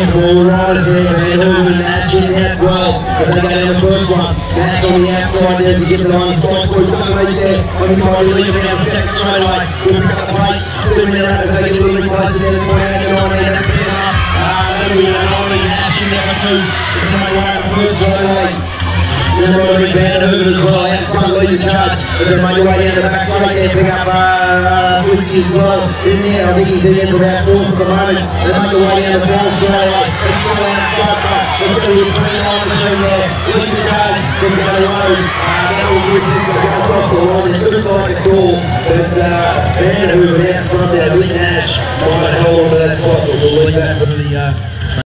here for riders here, Van Hooven and Nash in that well as they go down the first one. Nash on the outside there as he gets it on the spot swoops underneath there. On the body leaving down the second straightaway. We'll pick up the pace, zooming out as they get a little bit closer there to 28 and 19. That's picking up. That'll be Nash in there for two. It's to make way up the first straightaway. Then we'll bring Van Hooven as well out front, lead the charge as they make their way down the back straight there, pick up Swinsky as well in there. I think he's in there for about fourth at the moment. They make their way down the ball straight away. It's still out front, but it's going to be a 29 machine there. Lead the charge, then we go low. That will bring this across the line. It's looks like a call, but Van Hooven out front there with Nash. Might hold on to that spot, but we'll leave that for the